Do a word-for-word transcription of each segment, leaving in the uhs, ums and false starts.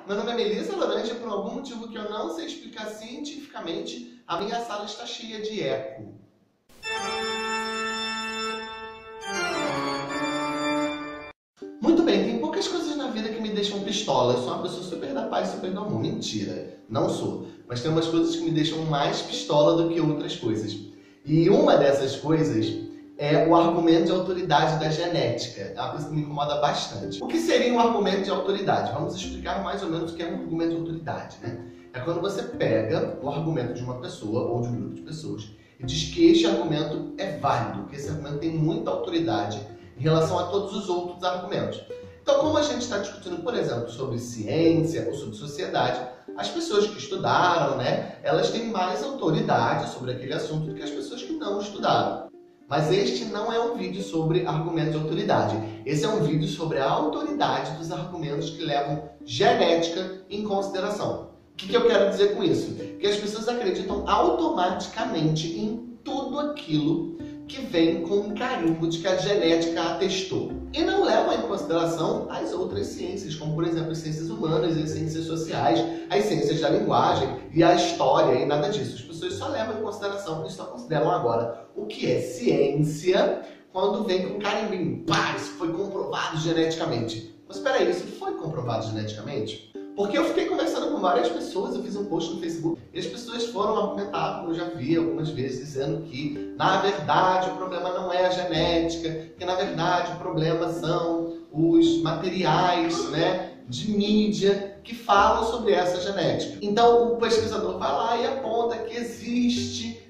meu nome é Melissa Laranja e por algum motivo que eu não sei explicar cientificamente, a minha sala está cheia de eco. Muito bem, tem poucas coisas na vida que me deixam pistola. Eu sou uma pessoa super da paz, super do amor. Mentira, não sou. Mas tem umas coisas que me deixam mais pistola do que outras coisas. E uma dessas coisas é o argumento de autoridade da genética. É uma coisa que me incomoda bastante. O que seria um argumento de autoridade? Vamos explicar mais ou menos o que é um argumento de autoridade, né? É quando você pega o argumento de uma pessoa ou de um grupo de pessoas e diz que este argumento é válido, que esse argumento tem muita autoridade em relação a todos os outros argumentos. Então, como a gente está discutindo, por exemplo, sobre ciência ou sobre sociedade, as pessoas que estudaram, né, elas têm mais autoridade sobre aquele assunto do que as pessoas que não estudaram. Mas este não é um vídeo sobre argumentos de autoridade. Esse é um vídeo sobre a autoridade dos argumentos que levam genética em consideração. O que, que eu quero dizer com isso? Que as pessoas acreditam automaticamente em tudo aquilo que vem com um carimbo de que a genética atestou. E não levam em consideração as outras ciências, como por exemplo as ciências humanas, as ciências sociais, as ciências da linguagem e a história e nada disso. As pessoas só levam em consideração e só consideram agora o que é ciência quando vem com carimbinho. Pá, isso foi comprovado geneticamente. Mas espera aí, isso foi comprovado geneticamente? Porque eu fiquei conversando com várias pessoas, eu fiz um post no Facebook, e as pessoas foram argumentar, como eu já vi algumas vezes, dizendo que, na verdade, o problema não é a genética, que, na verdade, o problema são os materiais, né, de mídia que falam sobre essa genética. Então, o pesquisador vai lá e aponta que existe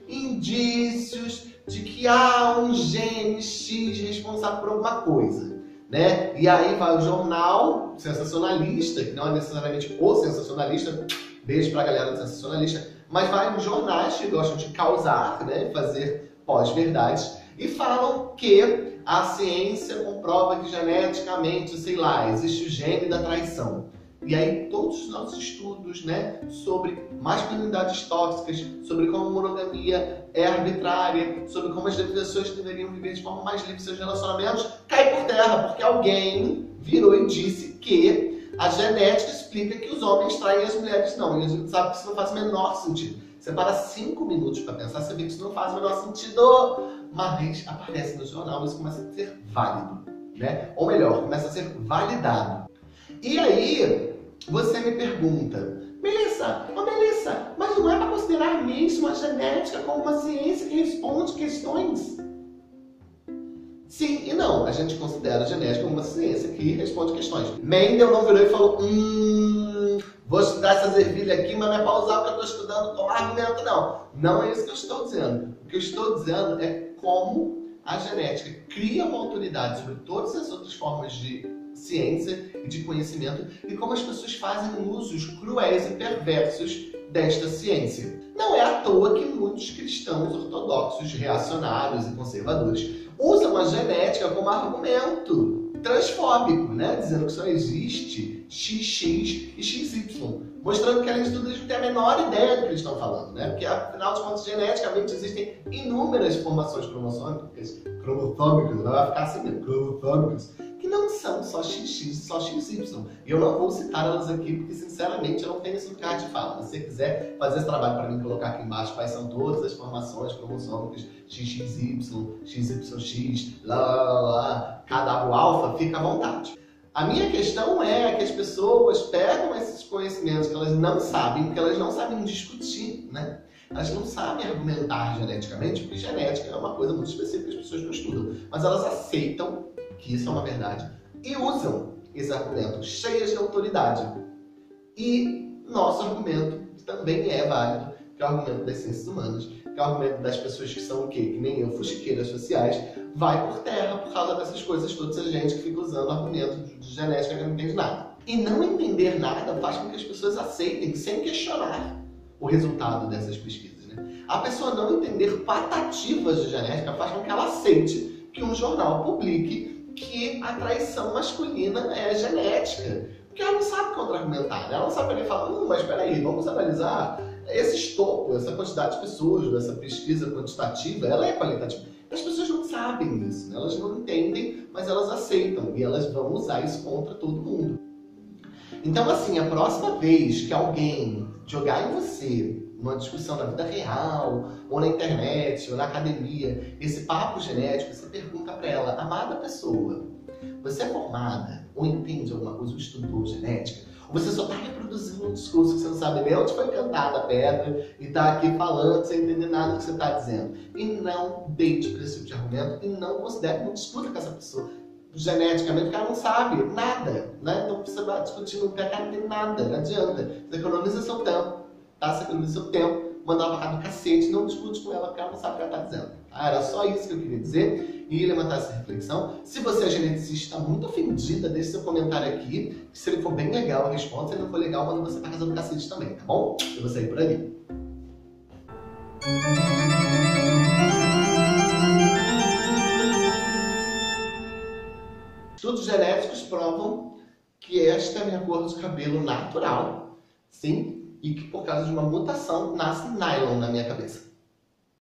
indícios de que há um gene X responsável por alguma coisa. Né? E aí vai o jornal sensacionalista, que não é necessariamente o sensacionalista, beijo pra galera do sensacionalista, mas vai nos jornais que gostam de causar, né? Fazer pós-verdades, e falam que a ciência comprova que geneticamente, sei lá, existe o gene da traição. E aí todos os nossos estudos, né, sobre masculinidades tóxicas, sobre como a monogamia é arbitrária, sobre como as pessoas deveriam viver de forma mais livre seus relacionamentos, cai por terra, porque alguém virou e disse que a genética explica que os homens traem e as mulheres não. E a gente sabe que isso não faz o menor sentido. Você para cinco minutos para pensar, você vê que isso não faz o menor sentido. Mas aparece no jornal e isso começa a ser válido, né? Ou melhor, começa a ser validado. E aí, você me pergunta, Melissa, ô Melissa, mas não é para considerar mesmo a genética como uma ciência que responde questões? Sim e não, a gente considera a genética como uma ciência que responde questões. Mendel não virou e falou, hum, vou estudar essas ervilhas aqui, mas não é para usar o que eu estou estudando como argumento, não. Não é isso que eu estou dizendo. O que eu estou dizendo é como a genética cria uma autoridade sobre todas as outras formas de ciência e de conhecimento e como as pessoas fazem usos cruéis e perversos desta ciência. Não é à toa que muitos cristãos ortodoxos, reacionários e conservadores usam a genética como argumento transfóbico, né? Dizendo que só existe X X e X Y, mostrando que além de tudo eles não têm a menor ideia do que eles estão falando, né? Porque afinal de contas, geneticamente existem inúmeras formações cromossômicas, cromossômicas, vai ficar assim mesmo, cromossômicas, que não são só X X e só X Y. E eu não vou citar elas aqui, porque sinceramente eu não tenho esse lugar de fala. Se você quiser fazer esse trabalho para mim, colocar aqui embaixo quais são todas as formações cromossômicas, X X Y, X Y X, lá, lá, lá, lá, K W alfa, fica à vontade. A minha questão é que as pessoas pegam esses conhecimentos que elas não sabem, porque elas não sabem discutir, né? Elas não sabem argumentar geneticamente, porque genética é uma coisa muito específica que as pessoas não estudam. Mas elas aceitam que isso é uma verdade e usam esse argumento cheias de autoridade. E nosso argumento também é válido, que é o argumento das ciências humanas, que é o argumento das pessoas que são o quê? Que nem eu, fuxiqueiras sociais, vai por terra por causa dessas coisas todas, essa gente que fica usando argumento de genética que não entende nada. E não entender nada faz com que as pessoas aceitem sem questionar o resultado dessas pesquisas, né? A pessoa não entender patativas de genética faz com que ela aceite que um jornal publique que a traição masculina é genética. Porque ela não sabe contra-argumentar, né? Ela não sabe ele falar, hum, mas peraí, vamos analisar esse estopo, essa quantidade de pessoas, dessa pesquisa quantitativa, ela é qualitativa. As pessoas não sabem isso, né? Elas não entendem, mas elas aceitam e elas vão usar isso contra todo mundo. Então, assim, a próxima vez que alguém jogar em você, numa discussão na vida real, ou na internet, ou na academia, esse papo genético, você pergunta para ela: amada pessoa, você é formada ou entende alguma coisa, ou estudou genética? Ou você só está reproduzindo um discurso que você não sabe nem onde foi cantada a pedra e está aqui falando sem entender nada do que você está dizendo? E não deite para esse tipo de argumento e não considere, não discuta com essa pessoa geneticamente, porque ela não sabe nada, né? Então você vai discutir no pé, cara, não tem nada, não adianta. Você economiza seu tempo, tá? Você economiza seu tempo, manda ela pra cá do cacete, não discute com ela porque ela não sabe o que ela tá dizendo. Ah, era só isso que eu queria dizer e levantar essa reflexão. Se você é geneticista, está muito ofendida, deixe seu comentário aqui, que se ele for bem legal, eu respondo. Se ele não for legal, manda você pra casa do cacete também, tá bom? Eu vou sair por ali. Estudos genéticos provam que esta é a minha cor de cabelo natural, sim, e que por causa de uma mutação nasce nylon na minha cabeça.